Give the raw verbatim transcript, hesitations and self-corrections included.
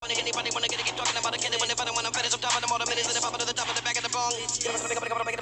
Anybody wanna get it, keep talking about it, can they when they find when I'm finished, I'm top of the motor minutes, and if I'm to the top of the back of the bong.